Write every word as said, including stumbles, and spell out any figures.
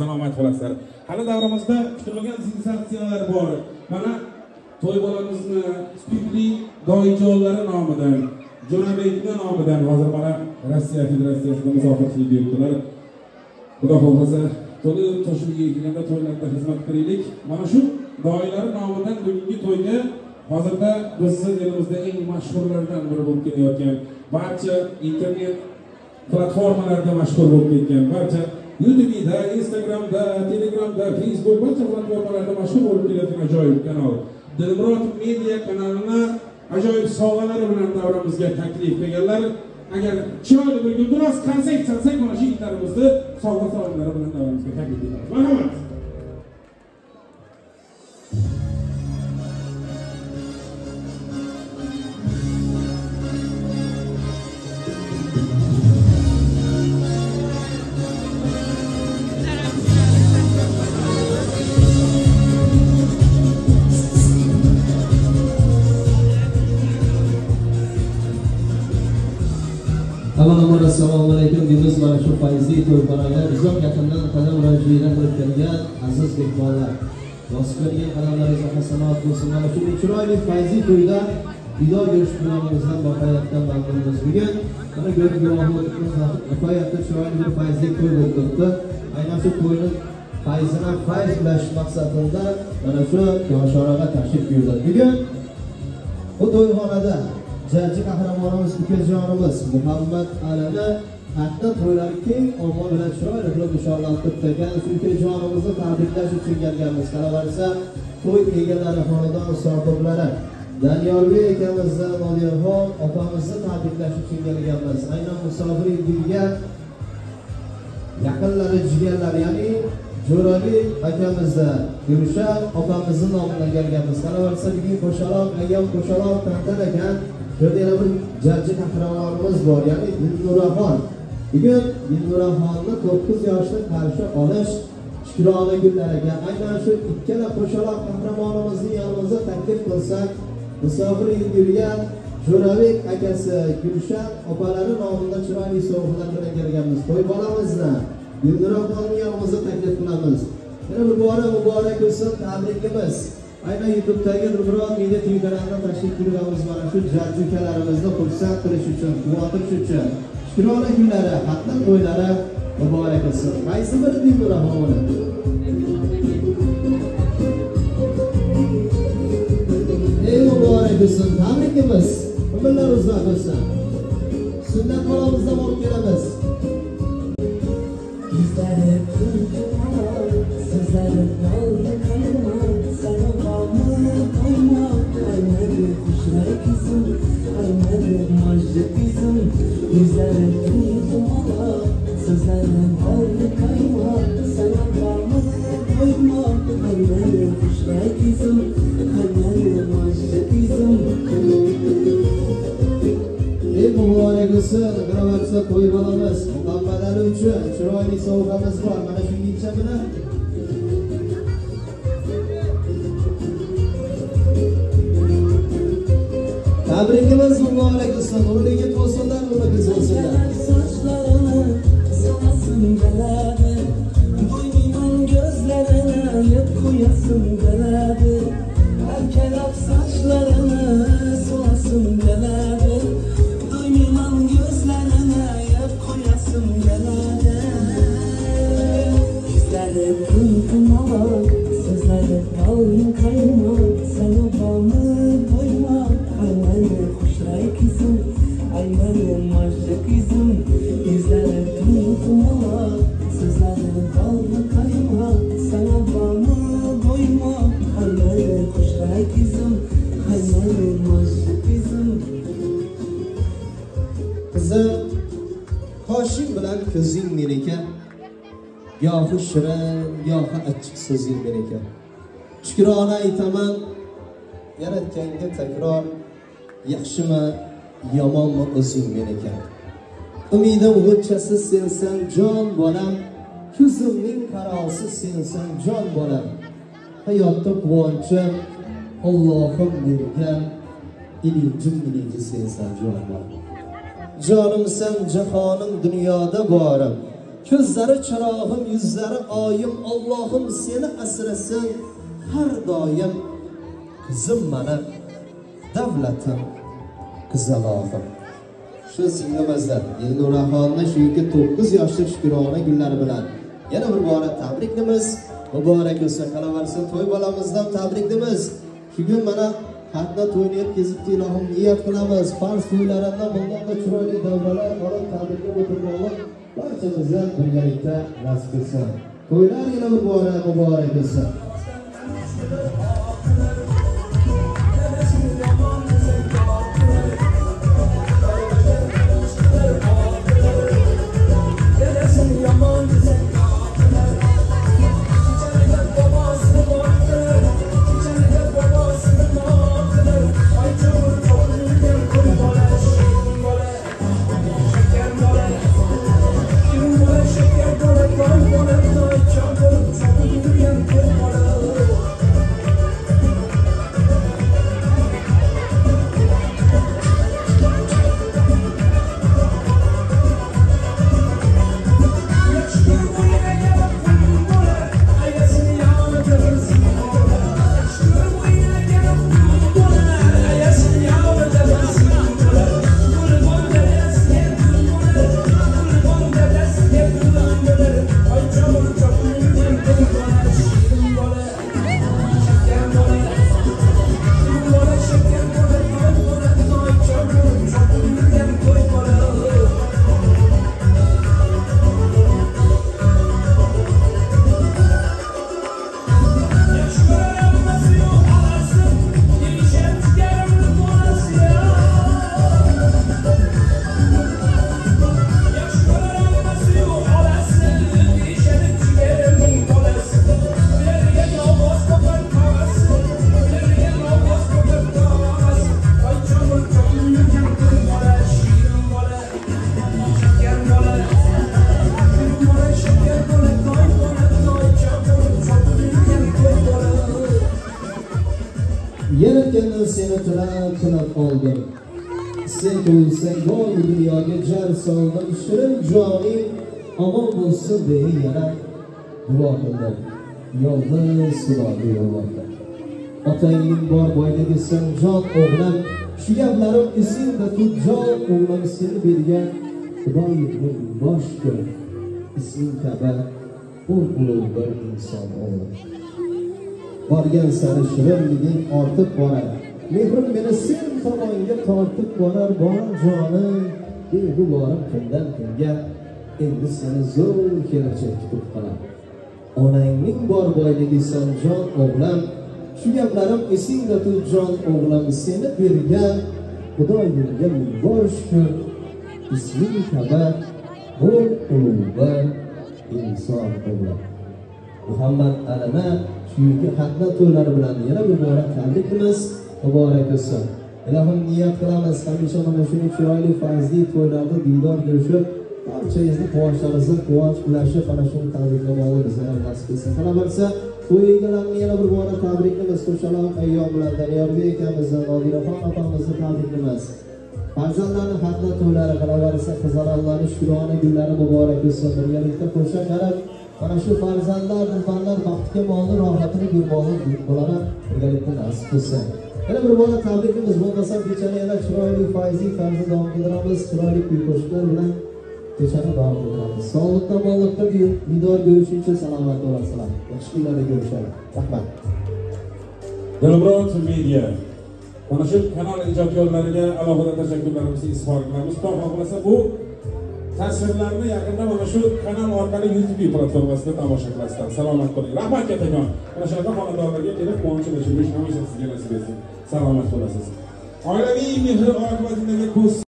salomat bo'lasizlar. Hali davramizda kutilmagan sensatsiyalar bor. Mana to'y bolamizni spirtli doijonlari nomidan, Jo'rabekning nomidan hozir mana Rossiya Federatsiyasida musofirchilik yurtdilar. Xudo xohlasa, to'lib toshilga kelganda to'ylarda xizmat qilaylik. Mana shu doilar nomidan bugungi to'yga hozirda bizni elimizda eng mashhurlardan biri bo'lib kelayotgan, barcha internet platformalarda mashhur bo'lib ketgan, barcha YouTube'da, Instagram'da, Telegram'da, Facebook barcha platformalarda mashhur bo'lib kelayotgan ajoyib kanal Dilmurod Media kanalini ajoyib sovg'alari bilan davramizga taklif qilganlar. Agar chiroyli bir gulduros konsert chalsak, mana shu yigitlarimizni sovg'a sovg'alari bilan davramizga taklif qilamiz. Marhamat. Assalomu alaykum deymiz. Mana shu fayzli to'yxonaga uzoq yaqindan qadam rajiydan bo'lib kelgan aziz mehmonlar. Nasiblarga qadamlaringiz hasanat bo'lsin. Mana shu chiroyli fayzli to'yda diydor ko'rishganimizdan nihoyatdan mamnunmiz. Bugun mana ko'rib guvohligimiz nihoyatda chiroyli bir fayzli to'y bo'lib o'tdi. Aynan shu to'yni fayzini fayz ulash maqsadida mana shu yoshoraga tashrif buyurdik. Bugun bu to'yxonada Jajji qahramonimiz ukajonimiz Muhammad Alini hatta to'ylari keng omon bilan chiroyli qilib inshaalloh o'tgan shu ukajonimizni tabriklash uchun kelganmiz. Qaravarsa to'y egalari, xonadon sohiblari Danyorbek akamizni, Nodiyaxon opamizni tabriklash uchun kelganmiz. Aynan musofir yigitga yaqinlari, jigarlari, ya'ni Jo'rabek akamizni, Gulshan opamizning nomidan kelganmiz. Qaravarsa bugun qo'shaloq, ayam qo'shaloq tantan ekan. Şöyle bir jajji qahramonimiz bor, ya'ni Dilnuraxon. Bugun Dilnuraxonni to'qqiz yoshda qarshi olish shukrona kunlariga aynan shu ikkala qo'shaloq qahramonimizni yonimizda taklif qilsak, musofir yurgan Jo'rabek akasi, Gulshan opalari nomidan chiroyli sovg'alar bilan kelganmiz. To'y bolamizni Dilnuraxonni yonimizda taklif qilamiz. Yana bir bora muborak bo'lsin, tabrikimiz. Aynan YouTube'dagi Dilmurod Media T V kanalidan tashrif buyurganmiz. Mana shu jajji ukalarimizni xursand qilish uchun, quvontish uchun shukrona kunlari, hatto to'ylari muborak bo'lsin. Qaysi bir Dilmuraxon ey muborak bo'lsin, tabrikimiz. Umrlar uzoq bo'lsin. Sunnat bolamizdan olib kelamiz. Ey muborak bo'lsin, qaravarsa to'y bolamiz Muhammad Ali uchun chiroyli sovg'amiz bor. Mana shu yigitcha bilan tabrikimiz muborak bo'lsin. O'rniga bo'lsinlar, o'rniga bo'lsinlar. Sochlarini so'rasin galadi, bo'ynining gözlarini yeb qo'yasin galadi. Erkalab sochlarini so'rasin galadi, bo'ynining gözlarini yeb qo'yasin galadi. Yuzlari kumkumoq, so'zlari qalin qaymoq, salobami qo'ymoq. Aymanı kuşray kızım, aymanı majda kızım, yüzleri tunutma, sözleri ballı kayma, sana bağımı doyma. Aymanı kuşray kızım, aymanı majda kızım. Kızım, qoshing bilan ko'zing meniki, yohi shirin, yohi achchiq so'zing meniki. Shukrona aytaman, yaratganga takror. Yaxshimi, yomonmi o'zing meniki. Umidim g'uchchasi sensan jon bolam, ko'zimning qarosi sensan jon bolam. Hayotda quvonchim Allohim bergan, ilinjim ilinji sensan jon bolam. Jonimsan jahonim dunyoda borim, ko'zlari chirog'im, yuzlari oyim, Allohim seni asrasin har doim. Qizim mana davlatim, qizalog'im. Shu singlimizlar Elnuraxonni shu to'qqiz yoshlik shukrona kunlari bilan yana bir bora tabriklaymiz. Muborak bo'lsin. Qolaversin to'y bolamizdan tabriklaymiz. Shu kun mana hatto to'yni yetkazib ilohim niyat qilamiz. Farz to'ylaridan bundan da chiroyli davralar olib tabriklab o'tirmoqlik barchamizga birgalikda nasib etsin. To'ylar yana bir bora muborak bo'lsin. Yaratgandan seni tilab tilab oldim. Sen to'lsang bor dunyoga jar soldim. Shirin joning omon bo'lsin deya yana duo qildim. Yolg'iz Xudoga yolvordim. Otangning bor boyligi sen jon o'g'lim. Shu gaplarim esingda tut jon o'g'lim seni bergan Xudoyimning bosh ko'r. Isming kabi ulug' bir inson o'g'lim. Borgan sari shirinliging ortib borar. Mehrim meni sen tomonga tortib borar. Bor jonim, behu borim kundan kunga endi seni zo'r kelajak kutib qolar. Onangning bor boyligi sen jon o'g'lim. Shu gaplarim esingda tut jon o'g'lim seni bergan Xudoyimga ming shukr. Isming kabi ulug' bir inson o'g'lim. Muhammad Alama shuki xatna to'ylari bilan yana bir bora tabriklaymiz. Muborak bo'lsin. Ilohim niyat qilamiz hamisha mana shunday chiroyli farzli to'ylarda diydor ko'rishib, barchangizni quvonchingizda quvonch ulashib, ana shu tabriklamoqni bizga nasib etsin. Qolaversa, to'y egalarini yana bir bora tabriklaymiz. Qo'shalon ayyom bilan Daniyorbek akamizdan Nodiraxon opamizni tabriklaymiz. Farzandlarning xatna to'ylari qolaversa, qizaloqlarning shukrona kunlari muborak bo'lsin. Birgalikda qo'sha qarab mana shu farzandlar, farzandlar baxtga molni rohatini ko'rmoqni bo'ladi. Birgalikda nasib etsin. Yana bir bora tabrikimiz bo'lmasa, kechani yana chiroyli fayzli tarzda davom ettiramiz. Chiroyli kuy-qo'shiqlar bilan kechani davom ettiramiz. Sog'likda, bollikda diydor ko'rishguncha salomat bo'lasizlar. Yaxshi kunlarda ko'rishamiz. Rahmat. Dilmurod Media mana shu kanal ijodkorlariga alohida tashakkurlarimizni izhor qilamiz. Xudo xohlasa bu tasvirlarni yaqinda mana shu kanal orqali YouTube platformasida tomosha qilasizlar. Salomat bo'ling. Rahmat katakon. Mana shunaqa xonadonlarga kelib quvonch ulashib hamisha sizga nasib etsin. Salomat bo'lasiz. Oilaviy mehr oqibatidagi ko'z